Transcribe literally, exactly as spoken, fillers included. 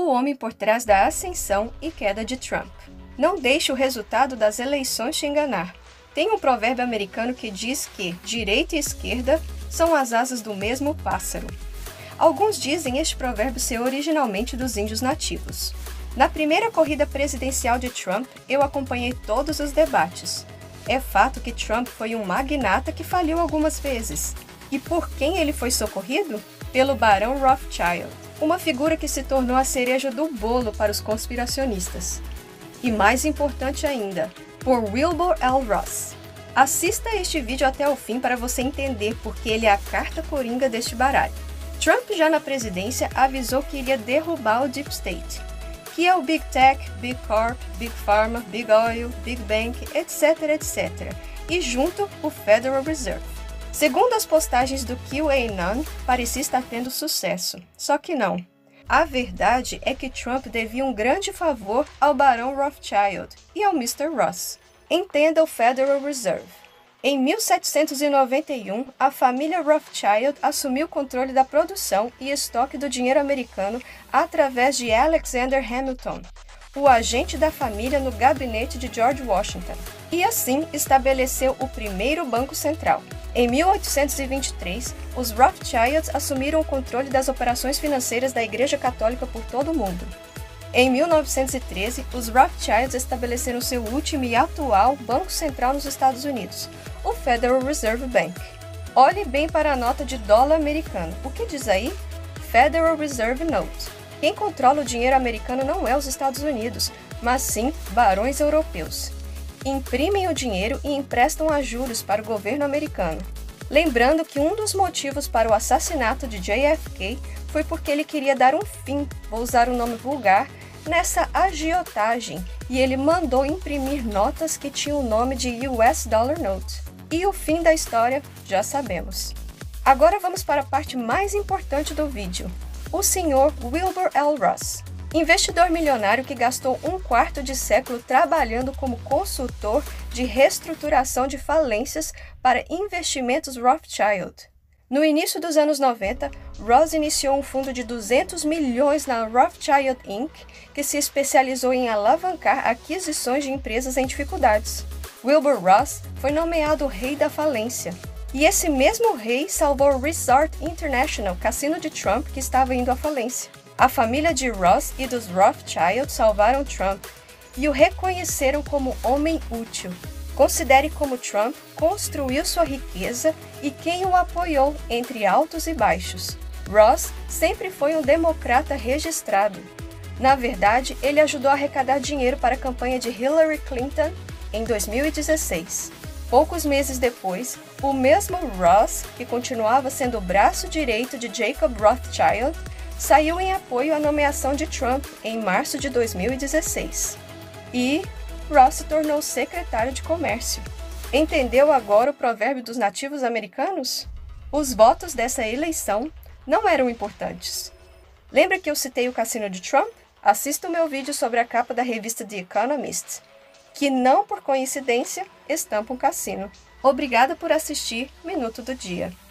homem por trás da ascensão e queda de Trump. Não deixe o resultado das eleições te enganar. Tem um provérbio americano que diz que direita e esquerda são as asas do mesmo pássaro. Alguns dizem este provérbio ser originalmente dos índios nativos. Na primeira corrida presidencial de Trump, eu acompanhei todos os debates. É fato que Trump foi um magnata que faliu algumas vezes. E por quem ele foi socorrido? Pelo Barão Rothschild, uma figura que se tornou a cereja do bolo para os conspiracionistas. E mais importante ainda, por Wilbur L. Ross. Assista este vídeo até o fim para você entender por que ele é a carta coringa deste baralho. Trump, já na presidência, avisou que iria derrubar o Deep State, que é o Big Tech, Big Corp, Big Pharma, Big Oil, Big Bank, etc, etcétera, e junto o Federal Reserve. Segundo as postagens do QAnon, parecia estar tendo sucesso, só que não. A verdade é que Trump devia um grande favor ao Barão Rothschild e ao mister Ross. Entenda o Federal Reserve. Em mil setecentos e noventa e um, a família Rothschild assumiu o controle da produção e estoque do dinheiro americano através de Alexander Hamilton, o agente da família no gabinete de George Washington, e assim estabeleceu o primeiro banco central. Em mil oitocentos e vinte e três, os Rothschilds assumiram o controle das operações financeiras da Igreja Católica por todo o mundo. Em mil novecentos e treze, os Rothschilds estabeleceram seu último e atual banco central nos Estados Unidos, o Federal Reserve Bank. Olhe bem para a nota de dólar americano. O que diz aí? Federal Reserve Note. Quem controla o dinheiro americano não é os Estados Unidos, mas sim barões europeus. Imprimem o dinheiro e emprestam a juros para o governo americano. Lembrando que um dos motivos para o assassinato de J F K foi porque ele queria dar um fim, vou usar um nome vulgar, nessa agiotagem, e ele mandou imprimir notas que tinham o nome de U S Dollar Note. E o fim da história já sabemos. Agora vamos para a parte mais importante do vídeo. O senhor Wilbur L. Ross, investidor milionário que gastou um quarto de século trabalhando como consultor de reestruturação de falências para investimentos Rothschild. No início dos anos noventa, Ross iniciou um fundo de duzentos milhões na Rothschild incorporated, que se especializou em alavancar aquisições de empresas em dificuldades. Wilbur Ross foi nomeado o rei da falência. E esse mesmo rei salvou o Resort International, cassino de Trump, que estava indo à falência. A família de Ross e dos Rothschild salvaram Trump e o reconheceram como homem útil. Considere como Trump construiu sua riqueza e quem o apoiou entre altos e baixos. Ross sempre foi um democrata registrado. Na verdade, ele ajudou a arrecadar dinheiro para a campanha de Hillary Clinton em dois mil e dezesseis. Poucos meses depois, o mesmo Ross, que continuava sendo o braço direito de Jacob Rothschild, saiu em apoio à nomeação de Trump em março de dois mil e dezesseis. E Ross se tornou secretário de comércio. Entendeu agora o provérbio dos nativos americanos? Os votos dessa eleição não eram importantes. Lembra que eu citei o cassino de Trump? Assista o meu vídeo sobre a capa da revista The Economist, que não por coincidência estampa um cassino. Obrigada por assistir Minuto do Dia.